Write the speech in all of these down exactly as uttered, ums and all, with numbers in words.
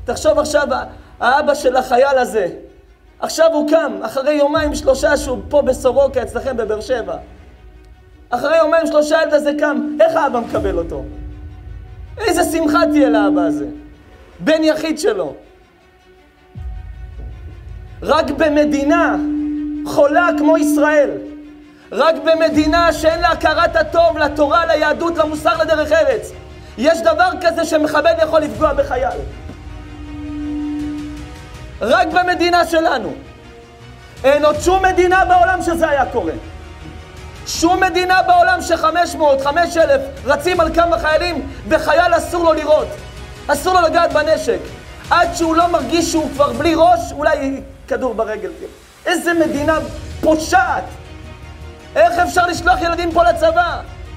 תחשוב עכשיו, האבא של החייל הזה, עכשיו הוא קם, אחרי יומיים שלושה שהוא פה בסורוקה, אצלכם בבאר שבע. אחרי יומיים שלושה הילד הזה קם, איך האבא מקבל אותו? איזה שמחה תהיה לאבא הזה, בן יחיד שלו. רק במדינה חולה כמו ישראל, רק במדינה שאין לה הכרת הטוב, לתורה, ליהדות, למוסר, לדרך ארץ, יש דבר כזה שמחבל יכול לפגוע בחייל. רק במדינה שלנו. אין עוד שום מדינה בעולם שזה היה קורה. שום מדינה בעולם שחמש מאות, חמשת אלפים רצים על כמה חיילים וחייל אסור לו לראות. אסור לו לגעת בנשק. עד שהוא לא מרגיש שהוא כבר בלי ראש, אולי כדור ברגל. איזה מדינה פושעת. איך אפשר לשלוח ילדים פה לצבא?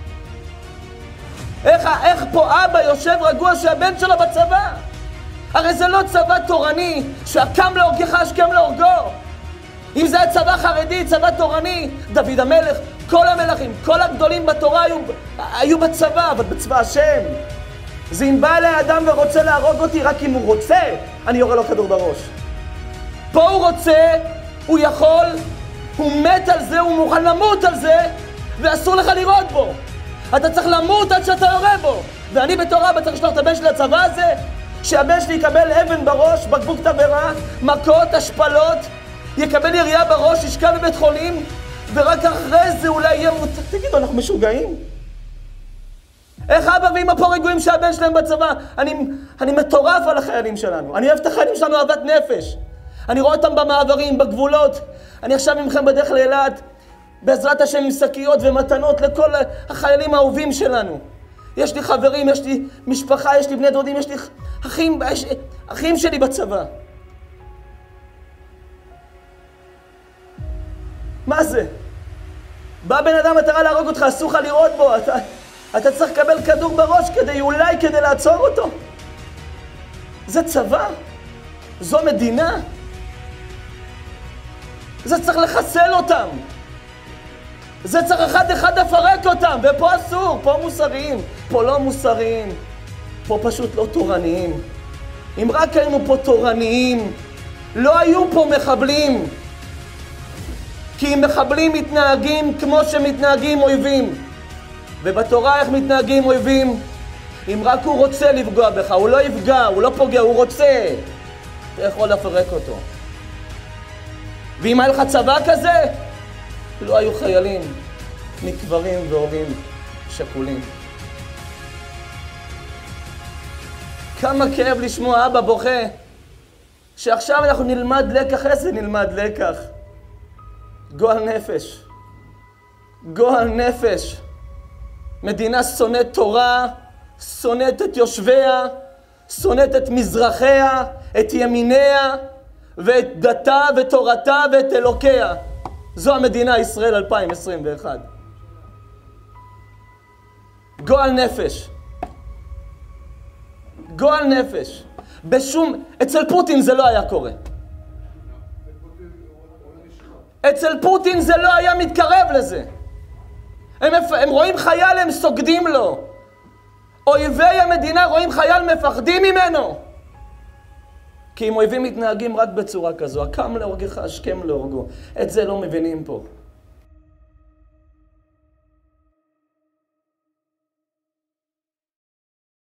איך, איך פה אבא יושב רגוע שהבן שלו בצבא? הרי זה לא צבא תורני, שהקם להורגך השכם להורגו. אם זה היה צבא חרדי, צבא תורני, דוד המלך, כל המלכים, כל הגדולים בתורה היו, היו בצבא, אבל בצבא השם. זה אם בא אליי אדם ורוצה להרוג אותי, רק אם הוא רוצה, אני יורה לו כדור בראש. פה הוא רוצה, הוא יכול, הוא מת על זה, הוא מוכן למות על זה, ואסור לך לראות בו. אתה צריך למות עד שאתה יורה בו. ואני בתור אבא צריך לשלוח את הבן שלי לצבא הזה, שהבן שלי יקבל אבן בראש, בקבוק תבערה, מכות, השפלות, יקבל ירייה בראש, ישכב בבית חולים, ורק אחרי זה אולי יהיה מות... תגידו, אנחנו משוגעים? איך אבא ואמא פה רגועים שהבן שלהם בצבא? אני, אני מטורף על החיילים שלנו. אני אוהב את החיילים שלנו אהבת נפש. אני רואה אותם במעברים, בגבולות. אני עכשיו ממכם בדרך לאילת, בעזרת השם עם שקיות ומתנות לכל החיילים האהובים שלנו. יש לי חברים, יש לי משפחה, יש לי בני דודים, יש לי אחים, יש, אחים שלי בצבא. מה זה? בא בן אדם מטרה להרוג אותך, אסור לך לראות בו, אתה, אתה צריך לקבל כדור בראש כדי, אולי כדי לעצור אותו. זה צבא? זו מדינה? זה צריך לחסל אותם. זה צריך אחד אחד לפרק אותם, ופה אסור, פה מוסריים, פה לא מוסריים, פה פשוט לא תורניים. אם רק היינו פה תורניים, לא היו פה מחבלים. כי אם מחבלים מתנהגים כמו שמתנהגים אויבים. ובתורה איך מתנהגים אויבים? אם רק הוא רוצה לפגוע בך, הוא לא יפגע, הוא לא פוגע, הוא רוצה. אתה יכול לפרק אותו. ואם היה לך צבא כזה, לא היו חיילים מקברים והורים שכולים. כמה כאב לשמוע אבא בוכה, שעכשיו אנחנו נלמד לקח, איזה נלמד לקח? גועל נפש. גועל נפש. מדינה שונאת תורה, שונאת את יושביה, שונאת את מזרחיה, את ימיניה, ואת דתה ותורתה ואת אלוקיה. זו המדינה ישראל אלפיים עשרים ואחת. גועל נפש. גועל נפש. בשום... אצל פוטין זה לא היה קורה. אצל פוטין זה לא היה מתקרב לזה. הם, הם רואים חייל, הם סוגדים לו. אויבי המדינה רואים חייל, מפחדים ממנו. כי אם אויבים מתנהגים רק בצורה כזו, הקם להורגך, השכם להורגו. את זה לא מבינים פה.